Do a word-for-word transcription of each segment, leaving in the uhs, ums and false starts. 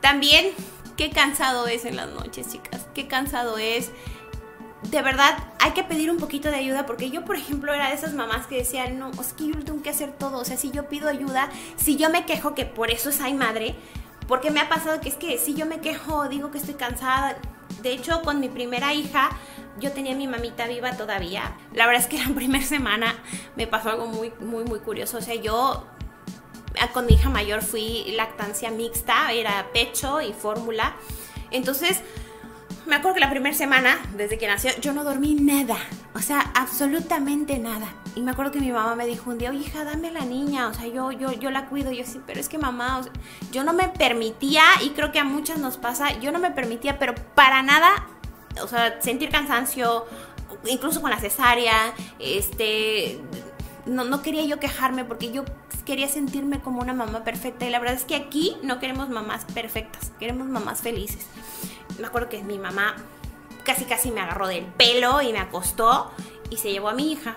También, qué cansado es en las noches, chicas. Qué cansado es. De verdad, hay que pedir un poquito de ayuda, porque yo, por ejemplo, era de esas mamás que decían, no, es que yo tengo que hacer todo. O sea, si yo pido ayuda, si yo me quejo, que por eso es ay madre, porque me ha pasado que es que si yo me quejo, digo que estoy cansada. De hecho, con mi primera hija, yo tenía a mi mamita viva todavía. La verdad es que la primera semana me pasó algo muy, muy, muy curioso. O sea, yo con mi hija mayor fui lactancia mixta, era pecho y fórmula. Entonces, me acuerdo que la primera semana, desde que nació, yo no dormí nada. O sea, absolutamente nada. Y me acuerdo que mi mamá me dijo un día, oye, hija, dame a la niña. O sea, yo, yo, yo la cuido. Yo sí, pero es que mamá, o sea, yo no me permitía, y creo que a muchas nos pasa, yo no me permitía, pero para nada, o sea, sentir cansancio, incluso con la cesárea, este... No, no quería yo quejarme, porque yo quería sentirme como una mamá perfecta. Y la verdad es que aquí no queremos mamás perfectas, queremos mamás felices. Me acuerdo que mi mamá casi casi me agarró del pelo y me acostó y se llevó a mi hija.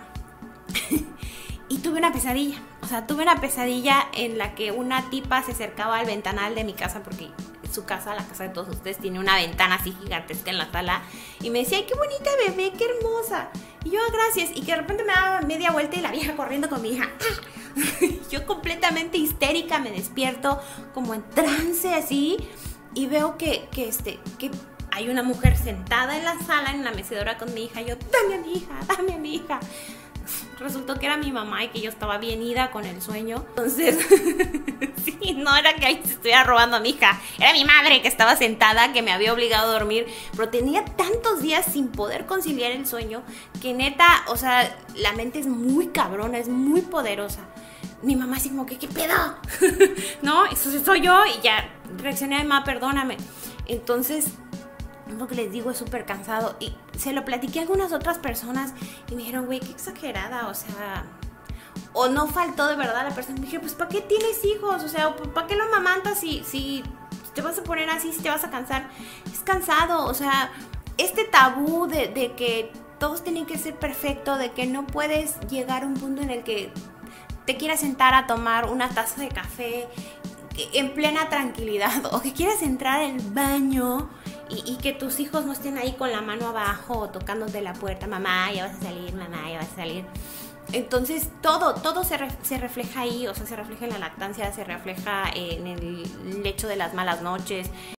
Y tuve una pesadilla. O sea, tuve una pesadilla en la que una tipa se acercaba al ventanal de mi casa, porque su casa, la casa de todos ustedes, tiene una ventana así gigantesca en la sala, y me decía, ay, qué bonita bebé, qué hermosa. Y yo, gracias. Y que de repente me daba media vuelta y la vieja corriendo con mi hija. Yo completamente histérica me despierto como en trance así, y veo que, que, este, que hay una mujer sentada en la sala, en la mecedora con mi hija. Yo, dame a mi hija, dame a mi hija. Resultó que era mi mamá y que yo estaba bien ida con el sueño. Entonces, sí, no era que ahí se estuviera robando a mi hija. Era mi madre que estaba sentada, que me había obligado a dormir. Pero tenía tantos días sin poder conciliar el sueño que neta, o sea, la mente es muy cabrona, es muy poderosa. Mi mamá así como que, ¿qué pedo? No, eso soy yo. Y ya reaccioné, mamá, perdóname. Entonces, lo que les digo, es súper cansado. Y se lo platiqué a algunas otras personas y me dijeron, güey, qué exagerada, o sea... O no faltó de verdad la persona. Me dije, pues, ¿para qué tienes hijos? O sea, ¿para qué lo amamantas si, si te vas a poner así, si te vas a cansar? Es cansado, o sea, este tabú de, de que todos tienen que ser perfecto, de que no puedes llegar a un punto en el que te quieras sentar a tomar una taza de café en plena tranquilidad, o que quieras entrar al baño y, y que tus hijos no estén ahí con la mano abajo o tocándote la puerta, mamá, ya vas a salir, mamá, ya vas a salir. Entonces todo, todo se, re, se refleja ahí, o sea, se refleja en la lactancia, se refleja en el lecho de las malas noches.